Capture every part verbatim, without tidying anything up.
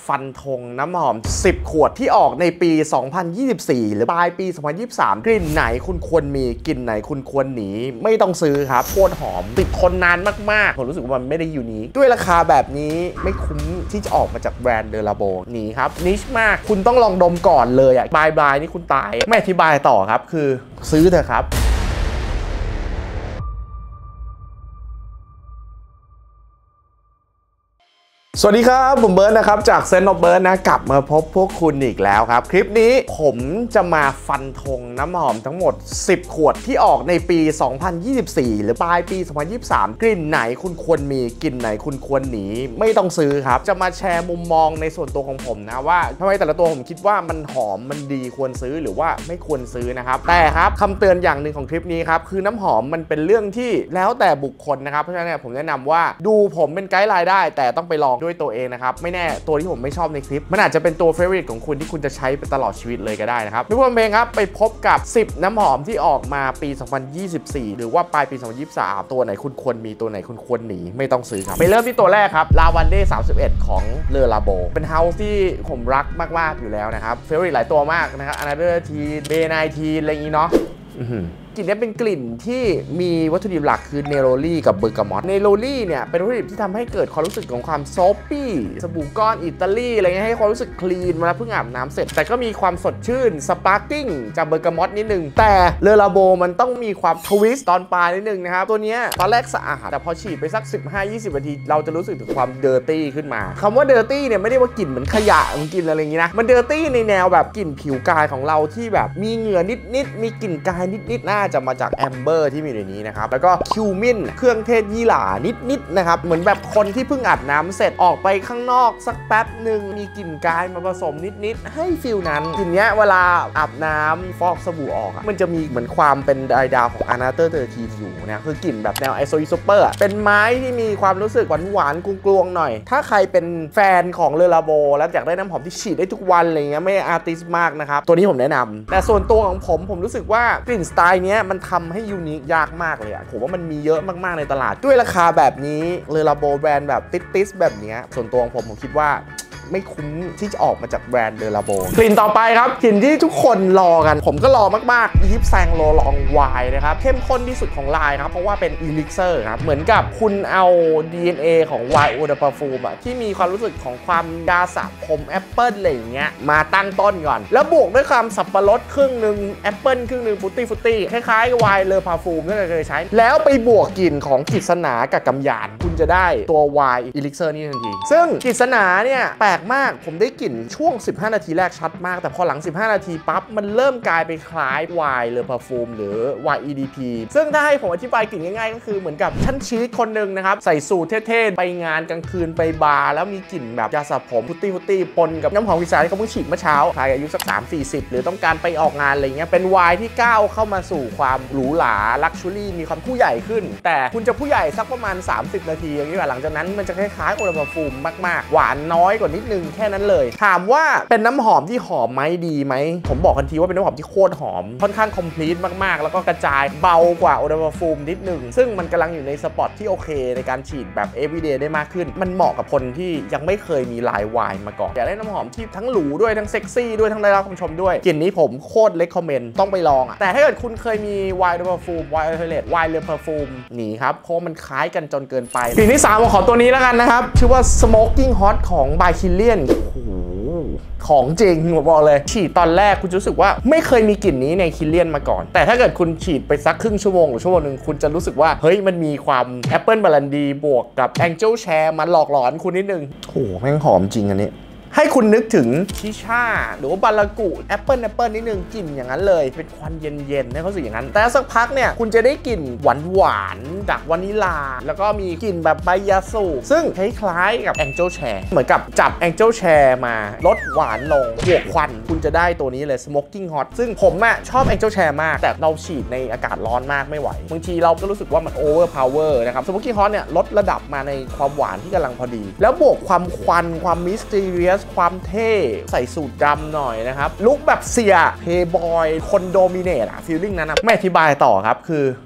ฟันธงน้ำหอมสิบขวดที่ออกในปีสองพันยี่สิบสี่หรือปลายปีสองพันยี่สิบสามกลิ่นไหนคุณควรมีกลิ่นไหนคุณควรหนีไม่ต้องซื้อครับโคตรหอมติดทนนานมากๆผมรู้สึกว่ามันไม่ได้ยูนิคด้วยราคาแบบนี้ไม่คุ้มที่จะออกมาจากแบรนด์เดลาโบหนีครับนิชมากคุณต้องลองดมก่อนเลยอะบายบายนี่คุณตายไม่อธิบายต่อครับคือซื้อเถอะครับสวัสดีครับผมเบิร์ดนะครับจากเซนต์ออฟเบิร์ดนะกลับมาพบพวกคุณอีกแล้วครับคลิปนี้ผมจะมาฟันธงน้ำหอมทั้งหมดสิบขวดที่ออกในปีสองพันยี่สิบสี่หรือปลายปีสองพันยี่สิบสามกลิ่นไหนคุณควรมีกลิ่นไหนคุณควรหนีไม่ต้องซื้อครับจะมาแชร์มุมมองในส่วนตัวของผมนะว่าทำไมแต่ละตัวผมคิดว่ามันหอมมันดีควรซื้อหรือว่าไม่ควรซื้อนะครับแต่ครับคำเตือนอย่างหนึ่งของคลิปนี้ครับคือน้ำหอมมันเป็นเรื่องที่แล้วแต่บุคคลนะครับเพราะฉะนั้นผมแนะนำว่าดูผมเป็นไกด์ไลน์ได้แต่ต้องไปลองด้วยตัวเองนะครับไม่แน่ตัวที่ผมไม่ชอบในคลิปมันอาจจะเป็นตัวเฟเวอริตของคุณที่คุณจะใช้ไปตลอดชีวิตเลยก็ได้นะครับทุกคนเองครับไปพบกับสิบน้ำหอมที่ออกมาปีสองพันยี่สิบสี่หรือว่าปลายปีสองพันยี่สิบสามตัวไหนคุณควรมีตัวไหนคุณควรหนีไม่ต้องซื้อครับไปเริ่มที่ตัวแรกครับลาวันเดย์สามสิบเอ็ดของเลอลาโบเป็นเฮาส์ที่ผมรักมากๆอยู่แล้วนะครับเฟเวอริตหลายตัวมากนะครับอนาเดอร์ทีเบย์ไนทีอะไรอย่างนี้เนาะกลิ่นนี้เป็นกลิ่นที่มีวัตถุดิบหลักคือเนโรลี่กับเบอร์กามอตเนโรลี่เนี่ยเป็นวัตถุดิบที่ทำให้เกิดความรู้สึกของความซอฟปี้สบู่ก้อนอิตาลีอะไรเงี้ยให้ความรู้สึกคลีนเวลาเพิ่งอาบน้ำเสร็จแต่ก็มีความสดชื่นสปาร์กิ้งจากเบอร์กามอตนิดนึงแต่เลอลาโบมันต้องมีความทวิสต์ตอนปลายนิดนึงนะครับตัวนี้ตอนแรกสะอาดแต่พอฉีดไปสัก สิบห้าถึงยี่สิบ นาทีเราจะรู้สึกถึงความเดอร์ตี้ขึ้นมาคำว่าเดอร์ตี้เนี่ยไม่ได้ว่ากลิ่นเหมือนขยะมันกลิ่นอะไรอย่างงี้นะมันเดอร์ตี้ในแนวแบบกลิ่นผิวกายของเราที่แบบมีเหงื่อนิดๆมีกลิ่นกายนิดๆน่าจะมาจากแอมที่มีในนี้นะครับแล้วก็คิวมินเครื่องเทศยี่หร่านิดๆนะครับเหมือนแบบคนที่เพิ่งอาบน้ำเสร็จออกไปข้างนอกสักแป๊บหนึ่งมีกลิ่นกายมาผสมนิดๆให้ฟิลนั้นกลิ่นเนี้ยเวลาอาบน้ำฟอกสบู่ออกมันจะมีเหมือนความเป็นไดดาวของอานาเตอร์เทอร์ทีอยู่นะคือกลิ่นแบบแนวไอโซอิโซเปอร์เป็นไม้ที่มีความรู้สึกหวานๆกลวงๆหน่อยถ้าใครเป็นแฟนของเลอลาโบแล้วอยากได้น้ำหอมที่ฉีดได้ทุกวันอะไรเงี้ยไม่อาร์ติสมากนะครับตัวนี้ผมแนะนำแต่ส่วนตัวของผมผมรู้สึกว่ากลิ่นสไตล์นี้มันทำให้ยูนิคยากมากเลยอะผมว่ามันมีเยอะมากๆในตลาดด้วยราคาแบบนี้เลอลาโบแบรนด์แบบติสๆแบบนี้ส่วนตัวของผมผมคิดว่าไม่คุ้มที่จะออกมาจากแบรนด์เดลาโบกลิ่นต่อไปครับกลิ่นที่ทุกคนรอกันผมก็รอมากๆยิปแซงโลลองไวน์นะครับเข้มข้นที่สุดของไลน์ครับเพราะว่าเป็นอีลิกเซอร์ครับเหมือนกับคุณเอา ดี เอ็น เอ ของไวน์โอเดอร์ปาฟูมอะที่มีความรู้สึกของความยาสระผมแอปเปิลอะไรอย่างเงี้ยมาตั้งต้นก่อนแล้วบวกด้วยความสับปะรดครึ่งหนึ่งแอปเปิลครึ่งหนึ่งฟุตตี้ฟุตตี้คล้ายๆไวน์เลอปาฟูมที่เราเคยใช้แล้วไปบวกกลิ่นของกฤษณากับกำยานคุณจะได้ตัวไวน์อีลิกเซอร์นี่ทันทีซึ่งกฤษณาเนี่ยแปลกมากผมได้กลิ่นช่วงสิบห้านาทีแรกชัดมากแต่พอหลังสิบห้านาทีปั๊บมันเริ่มกลายไปคล้ายไวน์เลอพาฟูมหรือ วาย อี ดี พี ซึ่งถ้าให้ผมอธิบายกลิ่นง่ายๆก็คือเหมือนกับชั้นชีสคนหนึ่งนะครับใส่สูทเท่ๆไปงานกลางคืนไปบาร์แล้วมีกลิ่นแบบยาสระผมฟุตตี้ฟุตตี้ปนกับน้ำหอมกฤษณาที่เขาเพิ่งฉีดเมื่อเช้าใครอายุสัก สามสี่สิบ หรือต้องการไปออกงานอะไรเงี้ยเป็นไวน์ที่ก้าวเข้ามาสู่ความหรูหราลักชัวรี่มีความผู้ใหญ่ขึ้นแต่คุณจะผู้ใหญ่สักประมาณสามสิบนาทีอย่างนี้หลังจากนั้นมันจะคล้ายๆโอเลพาฟูมมากๆหวานน้อยกว่านิดนึงแค่นั้นเลยถามว่าเป็นน้ำหอมที่หอมไหมดีไหมผมบอกทันทีว่าเป็นน้ำหอมที่โคตรหอมค่อนข้างคอมพลีทมากๆแล้วก็กระจายเบากว่าโอเดอร์ปาฟูมนิดหนึ่งซึ่งมันกำลังอยู่ในสปอตที่โอเคในการฉีดแบบ everyday ได้มากขึ้นมันเหมาะกับคนที่ยังไม่เคยมีลายไวน์มาก่อนอยากได้น้ำหอมที่ทั้งหรูด้วยทั้งเซ็กซี่ด้วยทั้งได้รับคำชมด้วยกลิ่นนี้ผมโคตรเลคคอมเมนต์ต้องไปลองอ่ะแต่ถ้าเกิดคุณเคยมีไวน์โอเดอร์ปาฟูมไวน์อัลเทอร์เนทไวน์เลอพาฟูมหนีครับเพราะมันคล้ายกันจนเกินไปกลิ่นที่สามของตัวนี้แล้วกันนะครับชื่อว่า Smoking Hot ของ by Kilianของจริงผมบอกเลยฉีดตอนแรกคุณรู้สึกว่าไม่เคยมีกลิ่นนี้ในคิลเลียนมาก่อนแต่ถ้าเกิดคุณฉีดไปสักครึ่งชั่วโมงหรือชั่วโมงหนึ่งคุณจะรู้สึกว่าเฮ้ยมันมีความแอปเปิลบาลันดีบวกกับแองเจิลแชร์มันหลอกหลอนคุณนิดนึงโอ้แม่งหอมจริงอันนี้ให้คุณนึกถึงชิชาหรือว่าบาลากุแอปเปิลแอปเปิลนิดนึงกลิ่นอย่างนั้นเลยเป็นควันเย็นๆให้เขาสึกอย่างนั้นแต่สักพักเนี่ยคุณจะได้กลิ่นหวานหวานจากวานิลาแล้วก็มีกลิ่นแบบใบยาสูบซึ่งคล้ายๆกับแองเจิลแชร์เหมือนกับจับแองเจิลแชร์มาลดหวานลงบวกควันคุณจะได้ตัวนี้เลย Smoking Hot ซึ่งผมอะชอบแองเจิลแชร์มากแต่เราฉีดในอากาศร้อนมากไม่ไหวบางทีเราก็รู้สึกว่ามัน Overpower นะครับ Smoking Hot เนี่ยลดระดับมาในความหวานที่กำลังพอดีแล้วบวกความควันความ Mysterious ความเท่ใส่สูทดำหน่อยนะครับลุคแบบเสียเพย์บอยคนโดมิเนตอะฟีลลิ่งนั้นนะไม่อธิบายต่อครับคือ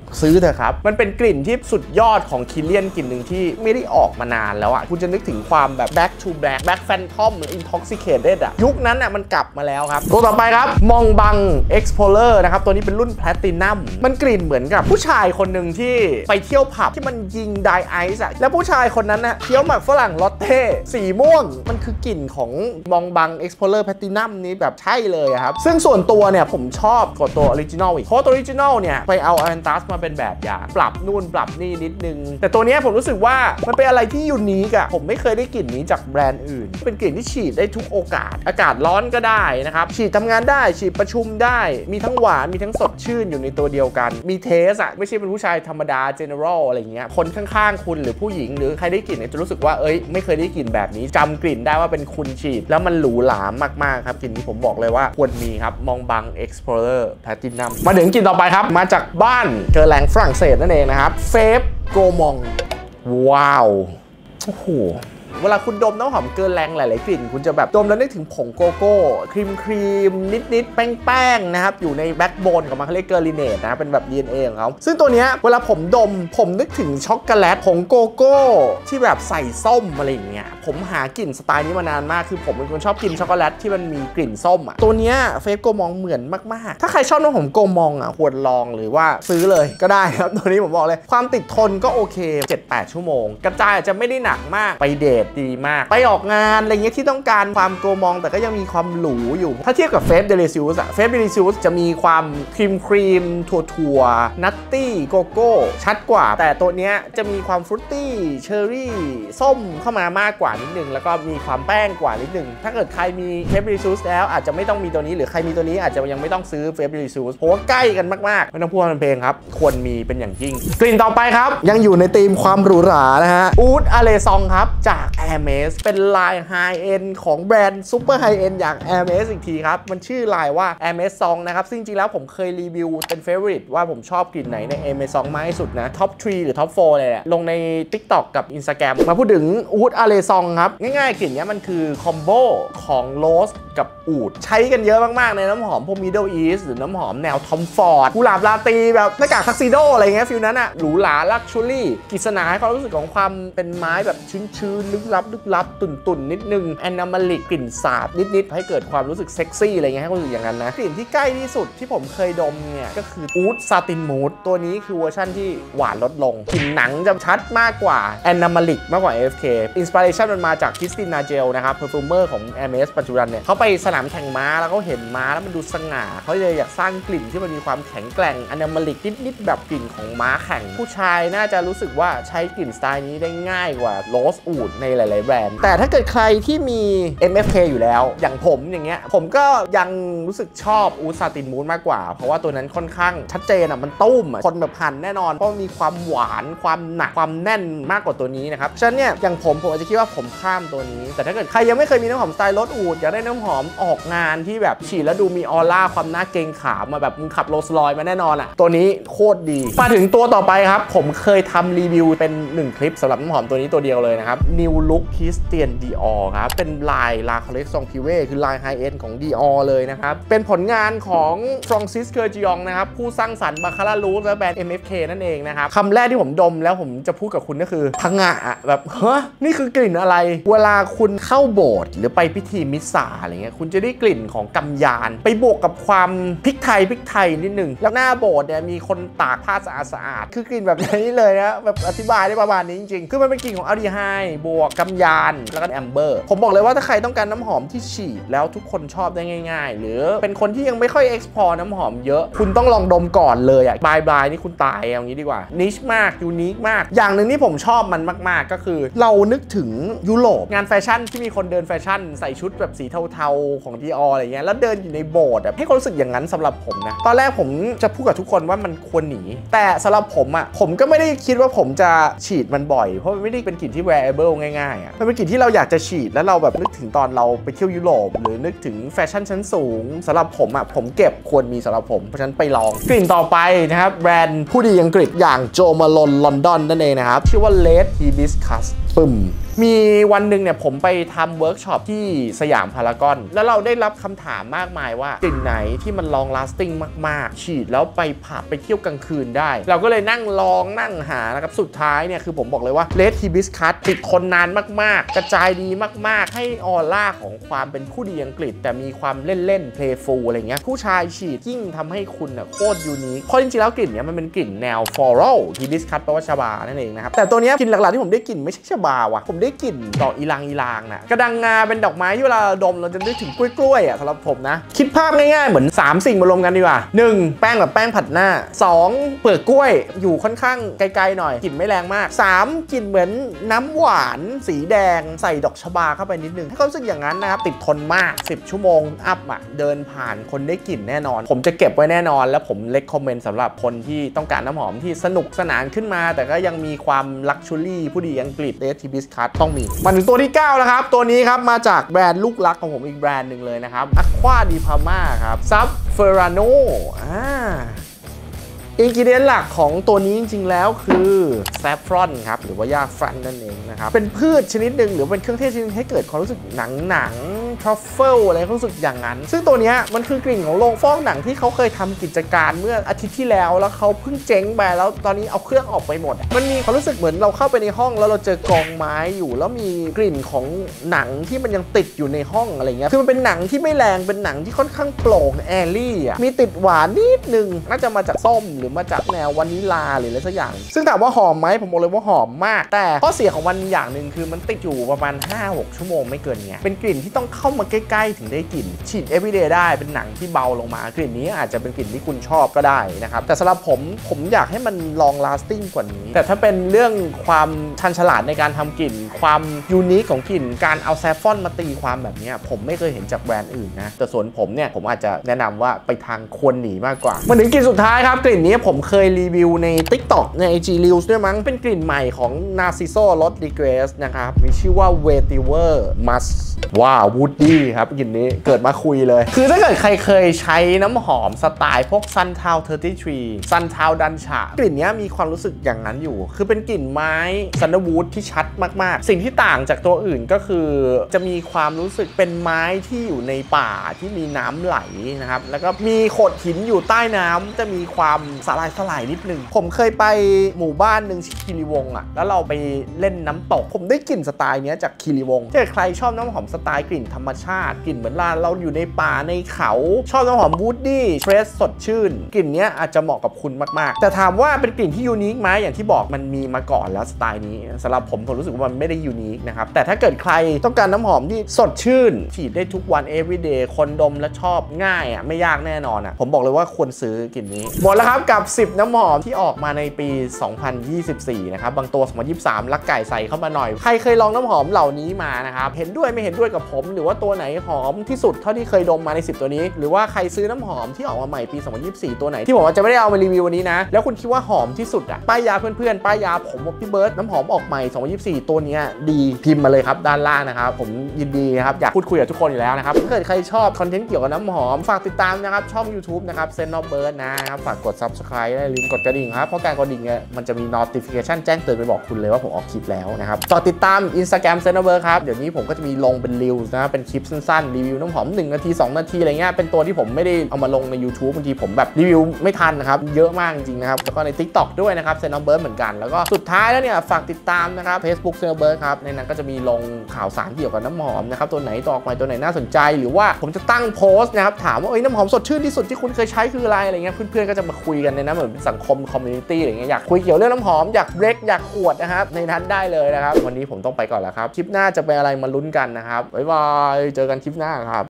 ซื้อเถอะครับมันเป็นกลิ่นที่สุดยอดของคิเลียนกลิ่นหนึ่งที่ไม่ได้ออกมานานแล้วอ่ะคุณจะนึกถึงความแบบ back to black black phantom หรือ intoxicated อ่ะยุคนั้นอ่ะมันกลับมาแล้วครับตัวต่อไปครับมองบัง explorer นะครับตัวนี้เป็นรุ่น platinum มันกลิ่นเหมือนกับผู้ชายคนหนึ่งที่ไปเที่ยวผับที่มันยิงไดไอซ์อ่ะแล้วผู้ชายคนนั้นน่ะเคี้ยวหมากฝรั่งลอตเต้สีม่วงมันคือกลิ่นของมองบัง explorer platinum นี้แบบใช่เลยครับซึ่งส่วนตัวเนี่ยผมชอบกว่าตัวออริจินอลอีกเพราะตัวออริจินอลเนี่ยไปเอาอารันตัสมาเป็นแบบอย่างปรับนู่นปรับนี่นิดนึงแต่ตัวนี้ผมรู้สึกว่ามันเป็นอะไรที่ยูนิคอะผมไม่เคยได้กลิ่นนี้จากแบรนด์อื่นเป็นกลิ่นที่ฉีดได้ทุกโอกาสอากาศร้อนก็ได้นะครับฉีดทำงานได้ฉีดประชุมได้มีทั้งหวานมีทั้งสดชื่นอยู่ในตัวเดียวกันมีเทสอะไม่ใช่เป็นผู้ชายธรรมดา general อะไรเงี้ยคนข้างๆคุณหรือผู้หญิงหรือใครได้กลิ่นจะรู้สึกว่าเอ้ยไม่เคยได้กลิ่นแบบนี้จำกลิ่นได้ว่าเป็นคุณฉีดแล้วมันหรูหรามากๆครับกลิ่นที่ผมบอกเลยว่าควรมีครับมองบัง explorer platinum มาถึงกลิ่นต่อไปครับมาจากบ้านเกอร์แลงฝรั่งเศสนั่นเองนะครับเฟฟโกมองว้าวโอ้โหเวลาคุณดมน้ำหอมเกอร์แลงหลายๆกลิ่นคุณจะแบบดมแล้วนึกถึงผงโกโก้ครีมครีมนิดๆแป้งๆนะครับอยู่ในแบ็กโบนของมันเขาเรียกเกอร์ลิเนตนะเป็นแบบ ดี เอ็น เอ ของเขาซึ่งตัวเนี้ยเวลาผมดมผมนึกถึงช็อกโกแลตผงโกโก้ที่แบบใส่ส้มอะไรอย่างเงี้ยผมหากลิ่นสไตล์นี้มานานมากคือผมเป็นคนชอบกินช็อกโกแลตที่มันมีกลิ่นส้มอ่ะตัวเนี้ยเฟฟโกมองเหมือนมากๆถ้าใครชอบน้ำหอมโกมองอ่ะควรลองหรือว่าซื้อเลยก็ได้ครับตัวนี้ผมบอกเลยความติดทนก็โอเค เจ็ดแปด ชั่วโมงกระจายอาจจะไม่ได้หนักมากไปเดทดีมากไปออกงานอะไรเงี้ยที่ต้องการความโกมองแต่ก็ยังมีความหรูอยู่ถ้าเทียบกับเฟฟเดลิซิอุสอะเฟฟเดลิซิอุสจะมีความครีมครีมถั่วถั่วนัตตี้โกโก้ชัดกว่าแต่ตัวเนี้ยจะมีความฟรุตตี้เชอร์รี่ส้มเข้ามามากกว่านิดนึงแล้วก็มีความแป้งกว่านิดนึงถ้าเกิดใครมีเฟฟเดลิซิอุสแล้วอาจจะไม่ต้องมีตัวนี้หรือใครมีตัวนี้อาจจะยังไม่ต้องซื้อเฟฟเดลิซิอุสเพราะว่าใกล้กันมากๆไม่ต้องพูดมันเพลงครับควรมีเป็นอย่างยิ่งกลิ่นต่อไปครับยังอยู่ในธีมความหรูหรานะฮะอูดอาเลซองครับจาก Hermes เป็นลายไฮเอ็นของแบรนด์ซูเปอร์ไฮเอ็นอย่าง Hermes อีกทีครับมันชื่อลายว่า Hermes Song นะครับซึ่งจริงๆแล้วผมเคยรีวิวเป็น favorite ว่าผมชอบกลิ่นไหนใน Hermes Song มากที่สุดนะ ท็อป ทรี หรือ ท็อป โฟร์ เลยแหละลงใน TikTok กับ Instagram มาพูดถึงอูดอาเลซองครับง่ายๆกลิ่นนี้มันคือคอมโบของโรสกับอูดใช้กันเยอะมากๆในน้ำหอมพวก Middle East หรือน้ำหอมแนวทอมฟอร์ดกุหลาบลาตีแบบหน้ากากทักซิโดอะไรเงี้ยฟิลนั้นอะหรูหราลักชัวรี่กฤษณาให้ความรู้สึกของความเป็นไม้แบบชื้นๆลึกลับลึกลับตุ่นๆนิดนึงแอนนามาลิกกลิ่นสาบนิดๆให้เกิดความรู้สึกเซ็กซี่อะไรเงี้ยให้ความรู้สึกอย่างนั้นนะกลิ่นที่ใกล้ที่สุดที่ผมเคยดมเนี่ยก็คืออูดซาตินมูดตัวนี้คือเวอร์ชั่นที่หวานลดลงกลิ่นหนังจะชัดมากกว่าแอนนามาลิกมากกว่า เอ เอฟ เค อินสปิเรชันมันมาจากคริสตินาเจลนะครับเพอร์ฟูเมอร์ของ Hermes ปัจจุบันเนี่ยเขาไปสนามแข่งม้าแล้วเขาเห็นม้าแล้วมันดูสง่าเขาเลยอยากสร้างกลิ่นที่มันมีความแข็งแกร่งแอนนามาลิกนิดๆแบบกลิ่นของม้าแข่งผู้ชายน่าจะรู้สึกว่าใช้กลิ่นสไตล์นี้ได้ง่ายกว่าโรสอูดในหลายๆแบรนด์แต่ถ้าเกิดใครที่มี เอ็ม เอฟ เค อยู่แล้วอย่างผมอย่างเงี้ยผมก็ยังรู้สึกชอบอูดซาตินมูดมากกว่าเพราะว่าตัวนั้นค่อนข้างชัดเจนอ่ะมันตุ้มอ่ะคนแบบหั่นแน่นอนเพราะมีความหวานความหนักความแน่นมากกว่าตัวนี้นะครับฉะนั้นเนี่ยอย่างผมผมอาจจะคิดว่าผมข้ามตัวนี้แต่ถ้าเกิดใครยังไม่เคยมีน้ำหอมสไตล์รสอูดอยากได้น้ำหอมออกงานที่แบบฉีดแล้วดูมีออร่าความน่าเกรงขามมาแบบมึงขับโรลส์รอยซ์มาแน่นอนอ่ะตัวนี้โคตรดีมาถึงตัวต่อไปครับผมเคยทำรีวิวเป็นหนึ่งคลิปสำหรับน้ำหอมตัวนี้ตัวเดียวเลยนะครับ New Look Christian Dior ครับเป็นลายลาคาเล็กซองพิเว่คือลายไฮเอ็นของ Dior เลยนะครับเป็นผลงานของฟรองซิส เคอร์จิองนะครับผู้สร้างสรรค์บาคาร่าลูสและแบรนด์ เอ็ม เอฟ เค นั่นเองนะครับคำแรกที่ผมดมแล้วผมจะพูดกับคุณก็คือพังงะแบบเฮ้ยนี่คือกลิ่นอะไรเวลาคุณเข้าโบสถ์หรือไปพิธีมิสซาอะไรเงี้ยคุณจะได้กลิ่นของกำยานไปบวกกับความพริกไทยพริกไทยนิดนึงแล้วหน้าโบสถ์เนี่ยมีคนตากผ้าสะอาดสะอาดคือกลิ่นแบบนี้เลยนะแบบอธิบายได้ประมาณนี้จริงๆคือมันเป็นกลิ่นของอัลดีไฮด์บวกกำยานแล้วก็แอมเบอร์ผมบอกเลยว่าถ้าใครต้องการน้ำหอมที่ฉีดแล้วทุกคนชอบได้ง่ายๆหรือเป็นคนที่ยังไม่ค่อย explore น้ำหอมเยอะคุณต้องลองดมก่อนเลยอะบายบายนี่คุณตายเอางี้ดีกว่านิชมากยูนิคมากอย่างหนึ่งที่ผมชอบมันมากๆก็คือเรานึกถึงยุโรปงานแฟชั่นที่มีคนเดินแฟชั่นใส่ชุดแบบสีเทาๆของ Dior อะไรเงี้ยแล้วเดินอยู่ในโบสถ์ให้ความรู้สึกอย่างนั้นสำหรับผมนะตอนแรกผมจะพูดกับทุกคนว่ามันควรหนีแต่สำหรับผมอะผมก็ไม่ได้คิดว่าผมจะฉีดมันบ่อยเพราะมันไม่ได้เป็นกลิ่นที่ wearable ง่ายๆอะมันเป็นกลิ่นที่เราอยากจะฉีดแล้วเราแบบนึกถึงตอนเราไปเที่ยวยุโรปหรือนึกถึงแฟชั่นชั้นสูงสำหรับผมอะผมเก็บควรมีสำหรับผมเพราะฉะนั้นไปลองกลิ่นต่อไปนะครับแบรนด์ผู้ดีอังกฤษอย่างโจมาลอนลอนดอนนั่นเองนะครับชื่อว่า Red Hibiscus ปึ้มมีวันหนึ่งเนี่ยผมไปทำเวิร์กช็อปที่สยามพารากอนแล้วเราได้รับคำถามมากมายว่ากลิ่นไหนที่มันลอง lasting มากๆฉีดแล้วไปผับไปเที่ยวกลางคืนได้เราก็เลยนั่งลองนั่งหานะครับสุดท้ายเนี่ยคือผมบอกเลยว่า Red Hibiscus ติดทนนานมากๆกระจายดีมากๆให้ออร่าของความเป็นผู้ดีอังกฤษแต่มีความเล่นๆ playful อะไรเงี้ยผู้ชายฉีดยิ่งทำให้คุณน่ะโคตรยูนิคเพราะจริงๆแล้วกลิ่นเนี้ยมันเป็นกลิ่นแนว floral Hibiscus แปลว่าชบานั่นเองนะครับแต่ตัวนี้กลิ่นหลักๆที่ผมได้กลิ่นไม่ใช่ชบาว่ะผมได้กลิ่นดอกอีลางอีลางนะกระดังงาเป็นดอกไม้ที่เวลาดมเราจะนึกถึงกล้วยๆอ่ะสำหรับผมนะคิดภาพง่ายๆเหมือนสามสิ่งมารวมกันดีกว่าหนึ่งแป้งแบบแป้งผัดหน้าสองเปลือกกล้วยอยู่ค่อนข้างไกลๆหน่อยกลิ่นไม่แรงมากสามกลิ่นเหมือนน้ำหวานสีแดงใส่ดอกชบาเข้าไปนิดนึงถ้าเขารู้สึกอย่างนั้นนะครับติดทนมากสิบชั่วโมงอัพอ่ะเดินผ่านคนได้กลิ่นแน่นอนผมจะเก็บไว้แน่นอนแล้วผมเลคคอมเมนต์สำหรับคนที่ต้องการน้ำหอมที่สนุกสนานขึ้นมาแต่ก็ยังมีความลักชัวรี่ผู้ดีอังกฤษ Red Hibiscus ต้องมีมาถึงตัวที่เก้าแล้วครับตัวนี้ครับมาจากแบรนด์ลูกรักของผมอีกแบรนด์หนึ่งเลยนะครับ Aqua di Parma ครับ Sub Ferrano อ่าอินกิเดียนหลักของตัวนี้จริงๆแล้วคือแซฟฟรอนครับหรือว่าหญ้าฟรันนั่นเองนะครับเป็นพืชชนิดหนึ่งหรือเป็นเครื่องเทศชนิดให้เกิดความรู้สึกหนังหนังทรัฟเฟิลอะไรรู้สึกอย่างนั้นซึ่งตัวนี้มันคือกลิ่นของโรงฟอกหนังที่เขาเคยทำกิจการเมื่ออาทิตย์ที่แล้วแล้วเขาเพิ่งเจ๊งไปแล้วตอนนี้เอาเครื่องออกไปหมดมันมีความรู้สึกเหมือนเราเข้าไปในห้องแล้วเราเจอกองไม้อยู่แล้วมีกลิ่นของหนังที่มันยังติดอยู่ในห้องอะไรเงี้ยคือมันเป็นหนังที่ไม่แรงเป็นหนังที่ค่อนข้างโปร่งแอรี่อ่ะมีติดหวานนิดนึงน่าจะมาจากส้มหรือมาจากแนววานิลาหรืออะไรสักอย่างซึ่งถามว่าหอมไหมผมบอกเลยว่าหอมมากแต่ข้อเสียของมันอย่างหนึ่งคือมันติดอยู่ประมาณ ห้าหก ชั่วโมงไม่เกินเงี้ยเป็นกลิ่นที่ต้องเข้ามาใกล้ๆถึงได้กลิ่นฉีด everyday ได้เป็นหนังที่เบาลงมากลิ่นนี้อาจจะเป็นกลิ่นที่คุณชอบก็ได้นะครับแต่สำหรับผมผมอยากให้มัน long lasting กว่านี้แต่ถ้าเป็นเรื่องความชันฉลาดในการทำกลิ่นความยูนิคของกลิ่นการเอาแซฟฟอนมาตีความแบบนี้ผมไม่เคยเห็นจากแบรนด์อื่นนะแต่ส่วนผมเนี่ยผมอาจจะแนะนำว่าไปทางควรหนีมากกว่ามาถึงกลิ่นสุดท้ายครับกลิ่นนี้ผมเคยรีวิวใน TikTok ใน ไอ จี Reels ด้วยมั้งเป็นกลิ่นใหม่ของ Narciso Rodriguez นะครับมีชื่อว่า Vetiver Musk ว้าว Woody ครับกลิ่นนี้เกิดมาคุยเลยคือถ้าเกิดใครเคยใช้น้ำหอมสไตล์พวก Suntown สามสิบสาม Suntown Dancha กลิ่นนี้มีความรู้สึกอย่างนั้นอยู่คือเป็นกลิ่นไม้ซันเดอร์วูดที่ชัดมากๆสิ่งที่ต่างจากตัวอื่นก็คือจะมีความรู้สึกเป็นไม้ที่อยู่ในป่าที่มีน้ำไหลนะครับแล้วก็มีโขดหินอยู่ใต้น้ำจะมีความสลายสลายนิดนึงผมเคยไปหมู่บ้านหนึ่งที่คีรีวงศ์อ่ะแล้วเราไปเล่นน้ำตกผมได้กลิ่นสไตล์นี้จากคีรีวงศ์ถ้าใครชอบน้ำหอมสไตล์กลิ่นธรรมชาติกลิ่นเหมือนเราอยู่ในป่าในเขาชอบน้ำหอมวูดดี้เฟรชสดชื่นกลิ่นนี้อาจจะเหมาะกับคุณมากๆแต่ถามว่าเป็นกลิ่นที่ยูนิคไหมอย่างที่บอกมันมีมาก่อนแล้วสไตล์นี้สำหรับผมผมรู้สึกว่ามันไม่ได้ยูนิคนะครับแต่ถ้าเกิดใครต้องการน้ำหอมที่สดชื่นฉีดได้ทุกวัน everyday คนดมและชอบง่ายอ่ะไม่ยากแน่นอนอ่ะผมบอกเลยว่าควรซื้อกลิ่นนี้หมดแล้วครับกับสิบน้ำหอมที่ออกมาในปีสองพันยี่สิบสี่นะครับบางตัวสองพันยี่สิบสามลักไก่ใส่เข้ามาหน่อยใครเคยลองน้ำหอมเหล่านี้มานะครับเห็นด้วยไม่เห็นด้วยกับผมหรือว่าตัวไหนหอมที่สุดเท่าที่เคยดมมาในสิบตัวนี้หรือว่าใครซื้อน้ำหอมที่ออกมาใหม่ปีสองพันยี่สิบสี่ตัวไหนที่ผมจะไม่ได้เอามารีวิววันนี้นะแล้วคุณคิดว่าหอมที่สุดอ่ะป้ายยาเพื่อนๆป้ายยาผมกับพี่เบิร์ดน้ำหอมออกใหม่สองพันยี่สิบสี่ตัวนี้ดีพิมพ์มาเลยครับด้านล่างนะครับผมยินดีนะครับอยากพูดคุยกับทุกคนอยู่แล้วนะครับถ้าเกิดใครชอบคอนเทนต์เกี่ยวกับน้ำหอมฝากติดตามนะครับช่อง YouTube นะครับ Scent of Bird นะครับฝากกด Subscribe และลืมกดกระดิ่งครับเพราะการกดกระดิ่งเนี่ยมันจะมี notification แจ้งเตือนไปบอกคุณเลยว่าผมออกคลิปแล้วนะครับต่อติดตาม Instagram Scent of Bird ครับเดี๋ยวนี้ผมก็จะมีลงเป็น Reels นะเป็นคลิปสั้นๆรีวิวน้ำหอมหนึ่งนาทีสองนาทีอะไรเงี้ยเป็นตัวที่ผมไม่ได้เอามาลงใน YouTube บางทีผมแบบรีวิวไม่ทันนะครับเยอะมากจริงๆนะครับแล้วก็ใน TikTok ด้วยนะครับ Scent of Bird เหมือนกันแล้วก็สุดท้ายแล้วเนี่ยฝากติดตามนะครับ Facebook Scent of Bird ครับในนั้นก็จะมีลงข่าวสารเกี่ยวกับน้ำหอมนะครับตัวไหนตัวออกใหม่ตัวไหนน่าสนใจหรือว่าผมจะตั้งโพสต์นะครับถามว่าเอ้ยน้ำหอมสดชื่นที่สุดที่คุณเคยใช้คืออะไรอะไรเงี้ยเพื่อนๆก็จะมาคุยกันในนั้นเหมือนเป็นสังคมคอมมูนิตี้อะไรเงี้ยอยากคุยเกี่ยวเรื่องน้ำหอมอยากเบรกอยากอวดนะครับในนั้นได้เลยนะครับวันนี้ผมต้องไปก่อนแล้วครับคลิปหน้าจะเป็นอะไรมาลุ้นกันนะครับบ๊ายบายเจอกันคลิปหน้าครับ